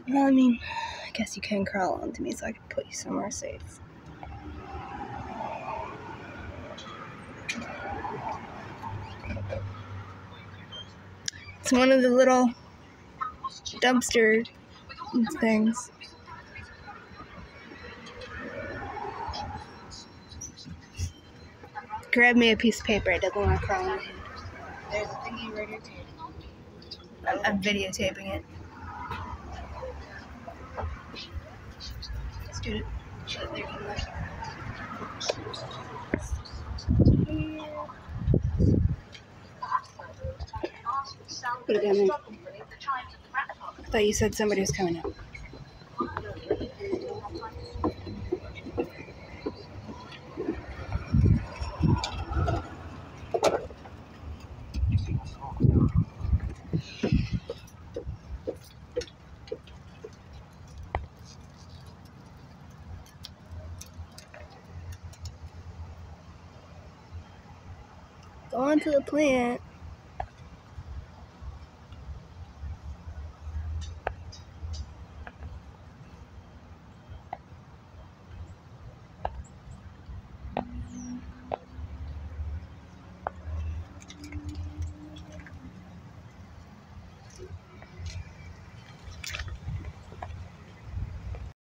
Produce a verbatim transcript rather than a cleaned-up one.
Well, I mean, I guess you can crawl onto me so I can put you somewhere safe. It's one of the little dumpster things. Grab me a piece of paper. It doesn't want to crawl on me. There's a thingy right here. I'm, I'm videotaping it. Let's do it. Shut there. Put it down there. I thought you said somebody was coming up. Go on to the plant.